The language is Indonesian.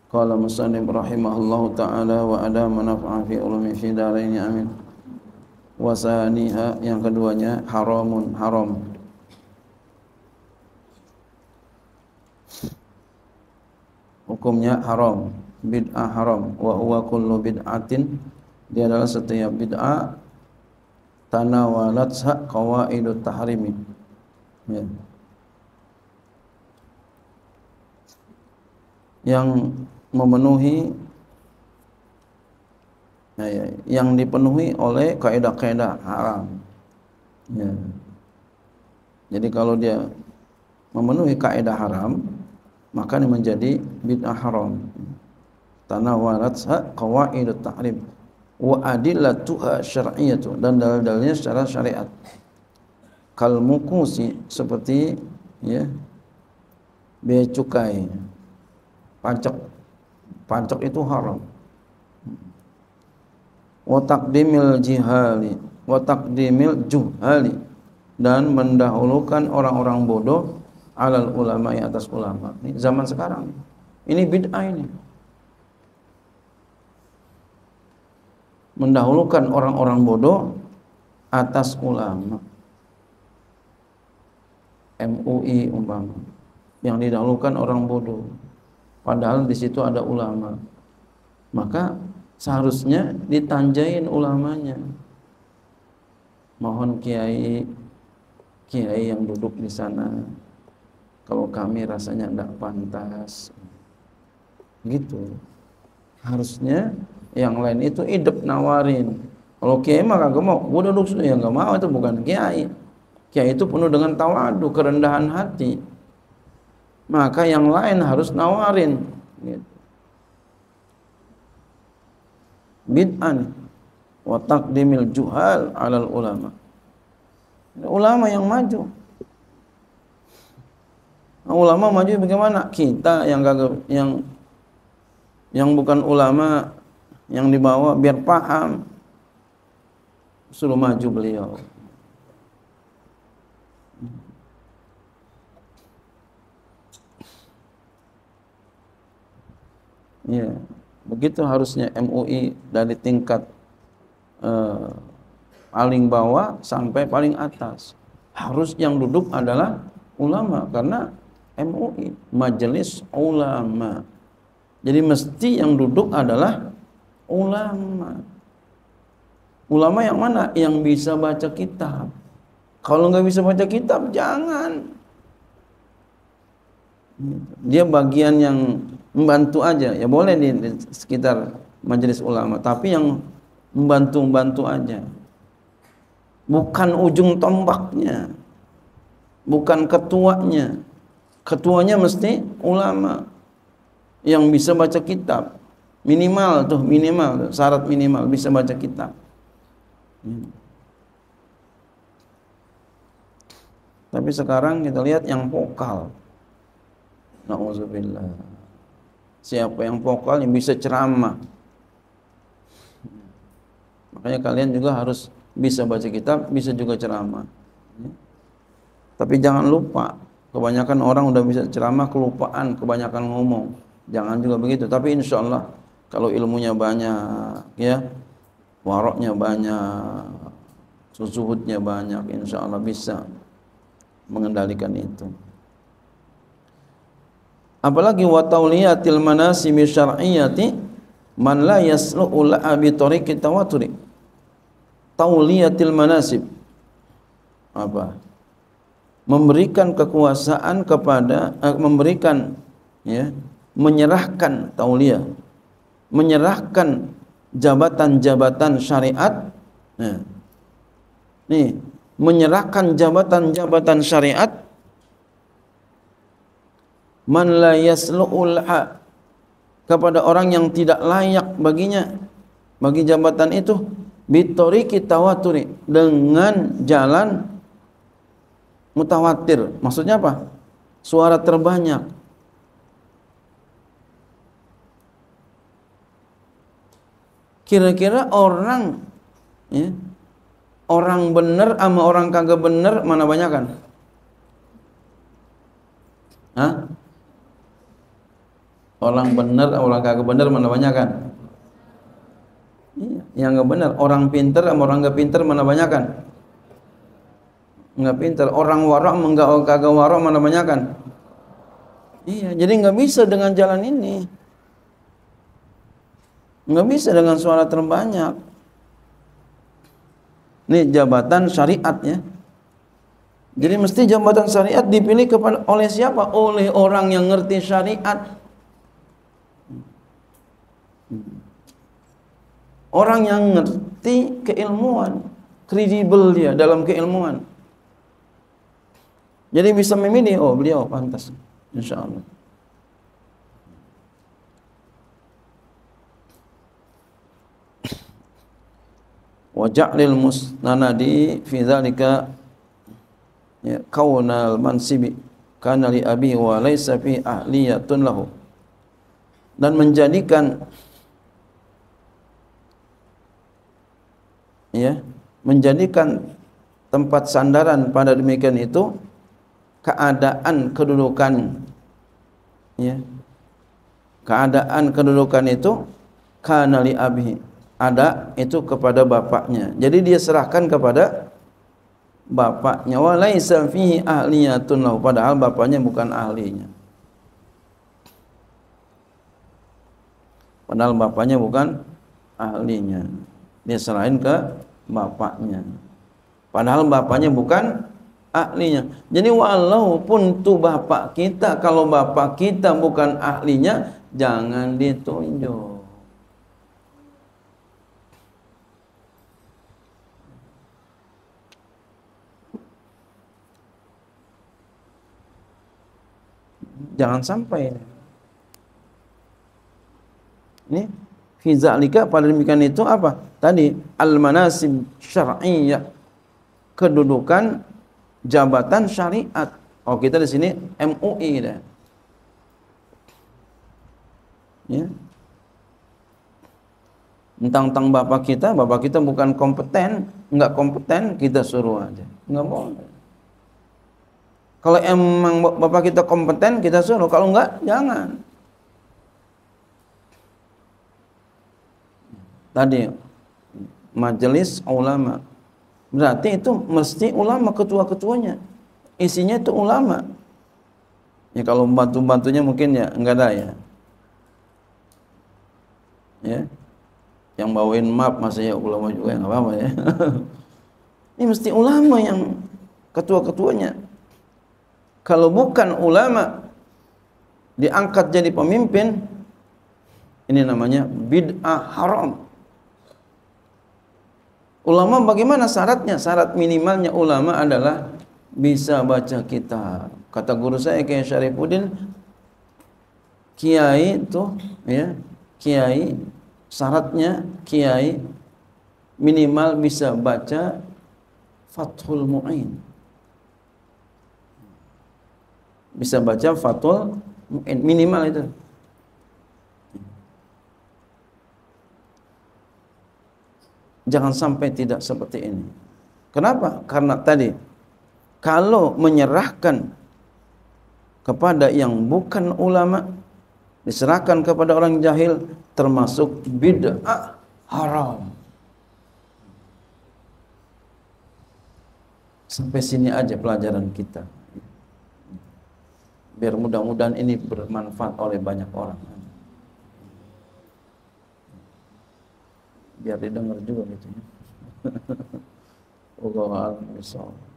Qala musannif rahimahullahu ta'ala wa adama naf'a fi ulumi fi daraini amin. Wasaniha, yang keduanya haramun, haram. Hukumnya haram, bid'ah haram. Wa huwa kullu bid'atin, dia adalah setiap bid'ah tanawalat qawaidut tahrimi, ya, yang memenuhi, yang dipenuhi oleh kaidah-kaidah haram, ya. Jadi kalau dia memenuhi kaidah haram, maka ini menjadi bid'ah haram. Tanawalat qawaidut tahrim wa adillatuha syar'iyyatu, dan dalil-dalilnya secara syariat. Kal mukusi, seperti ya bea cukai, pajak itu haram. Wa taqdimil juhali, dan mendahulukan orang-orang bodoh alal ulama, atas ulama. Ini zaman sekarang, ini bid'ah ini. Mendahulukan orang-orang bodoh atas ulama. MUI umpama, yang didahulukan orang bodoh, padahal di situ ada ulama. Maka seharusnya ditanjain ulamanya. Mohon kiai yang duduk di sana, kalau kami rasanya tidak pantas, gitu. Harusnya yang lain itu hidup nawarin. Kalau kiai mah kagak mau, gua duduk situ, ya nggak mau, itu bukan kiai. Kiai itu penuh dengan tawadu, kerendahan hati. Maka yang lain harus nawarin, gitu. Bid'an wa taqdimil juhal 'alal ulama. Ulama yang maju. Ulama maju bagaimana? Kita yang kagak, yang bukan ulama, yang dibawa biar paham, suruh maju beliau. Ya, begitu harusnya MUI dari tingkat paling bawah sampai paling atas. Harus yang duduk adalah ulama, karena MUI majelis ulama. Jadi mesti yang duduk adalah ulama. Ulama yang mana? Yang bisa baca kitab. Kalau nggak bisa baca kitab, jangan. Dia bagian yang membantu aja, ya boleh di sekitar majelis ulama, tapi yang membantu aja. Bukan ujung tombaknya, bukan ketuanya. Ketuanya mesti ulama yang bisa baca kitab. Minimal, syarat minimal bisa baca kitab. Tapi sekarang kita lihat yang vokal. Na'udzubillah. Siapa yang vokal yang bisa ceramah. Makanya kalian juga harus bisa baca kitab, bisa juga ceramah. Tapi jangan lupa, kebanyakan orang udah bisa ceramah, kelupaan, kebanyakan ngomong. Jangan juga begitu. Tapi insya Allah kalau ilmunya banyak, ya, waroknya banyak, zuhudnya banyak, insya Allah bisa mengendalikan itu. Apalagi wa tauliyatil manasimi syar'iyyati man la yaslu'u la'a bi tariqi tawaturi. Tauliyatil manasib, apa? Memberikan kekuasaan kepada menyerahkan tauliyah, menyerahkan jabatan-jabatan syariat. Nah, nih, menyerahkan jabatan-jabatan syariat man la yaslu'ul kepada orang yang tidak layak baginya, bagi jabatan itu, bitoriqi tawaturi, dengan jalan mutawatir. Maksudnya apa? Suara terbanyak. Kira-kira orang, ya, orang benar sama orang kagak benar mana banyakan? Hah? Orang benar, orang kagak benar mana banyakan? Iya, yang nggak benar. Orang pinter sama orang nggak pinter mana banyakan? Nggak pinter. Orang warak sama nggak kagak warak mana banyakan? Iya, jadi nggak bisa dengan jalan ini. Nggak bisa dengan suara terbanyak. Ini jabatan syariat ya. Jadi mesti jabatan syariat dipilih kepada oleh siapa? Oleh orang yang ngerti syariat. Orang yang ngerti keilmuan, kredibel dia dalam keilmuan. Jadi bisa memilih, oh beliau pantas, insya Allah. Wa ja'lil musnanadi fi dzalika ya kaunal mansibi kana li abi wa laysa fi ahliyatun lahu, dan menjadikan ya menjadikan tempat sandaran pada demikian itu keadaan kedudukan ya, keadaan kedudukan itu kana li abi, ada itu kepada bapaknya, jadi dia serahkan kepada bapaknya. Wa laisa fihi ahliyatun lahu, padahal bapaknya bukan ahlinya, padahal bapaknya bukan ahlinya, dia serahin ke bapaknya, padahal bapaknya bukan ahlinya. Jadi walaupun tuh bapak kita, kalau bapak kita bukan ahlinya, jangan ditunjuk. Jangan sampai ini fi zalika, pada demikian itu apa? Tadi al-manasib syar'iyyah, kedudukan jabatan syariat. Oh, kita di sini MUI dah. Ya. Tentang bapak kita bukan kompeten, enggak kompeten, kita suruh aja. Enggak boleh. Kalau emang bapak kita kompeten, kita suruh. Kalau enggak, jangan. Tadi majelis ulama, berarti itu mesti ulama ketua-ketuanya, isinya itu ulama. Ya kalau bantu-bantunya mungkin ya enggak ada ya. Ya. Yang bawain map masa ya ulama juga, enggak apa-apa ya. Ini mesti ulama yang ketua-ketuanya. Kalau bukan ulama diangkat jadi pemimpin, ini namanya bid'ah haram. Ulama bagaimana syaratnya? Syarat minimalnya ulama adalah bisa baca kitab. Kata guru saya Kiai Syarifuddin, kiai itu ya, kiai syaratnya kiai minimal bisa baca Fathul Mu'in. Bisa baca Fathul Mu'in, minimal itu. Jangan sampai tidak seperti ini. Kenapa? Karena tadi kalau menyerahkan kepada yang bukan ulama, diserahkan kepada orang jahil, termasuk bid'ah haram. Sampai sini aja pelajaran kita. Biar mudah-mudahan ini bermanfaat oleh banyak orang. Biar didengar juga gitu ya. Wallahu a'lam bishawab.